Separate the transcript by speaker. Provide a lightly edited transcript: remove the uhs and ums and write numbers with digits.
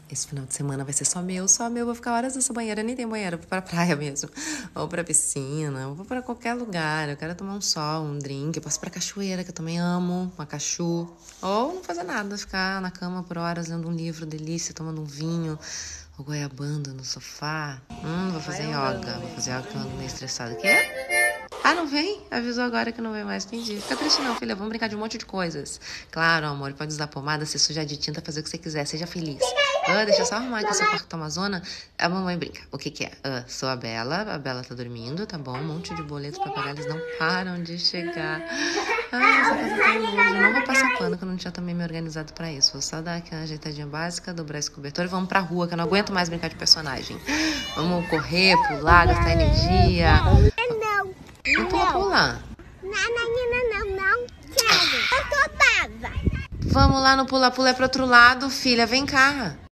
Speaker 1: Esse final de semana vai ser só meu, só meu. Vou ficar horas nessa banheira, nem tem banheira, vou pra praia mesmo. Ou pra piscina, ou vou pra qualquer lugar. Eu quero tomar um sol, um drink. Eu posso ir pra cachoeira, que eu também amo, uma cachu. Ou não fazer nada, ficar na cama por horas lendo um livro, delícia, tomando um vinho. Ou goiabando no sofá. Vou fazer yoga. Vou fazer yoga porque eu ando meio estressada. Quê? Ah, não vem? Avisou agora que não vem mais. Entendi. Fica triste não, filha. Vamos brincar de um monte de coisas. Claro, amor. Pode usar pomada, se sujar de tinta, fazer o que você quiser. Seja feliz. Deixa eu só arrumar aqui o seu quarto Amazona. A mamãe brinca. O que que é? Sou a Bela. A Bela tá dormindo, tá bom? Um monte de boletos pra pagar. Eles não param de chegar. Essa casa tá longe. Eu não vou passar pano, que eu não tinha também me organizado pra isso. Vou só dar aqui uma ajeitadinha básica, dobrar esse cobertor e vamos pra rua, que eu não aguento mais brincar de personagem. Vamos correr, pular, gastar energia. Não pula.
Speaker 2: Não quero. Eu tô brava.
Speaker 1: Vamos lá no pula-pula, é pro outro lado, filha. Vem cá.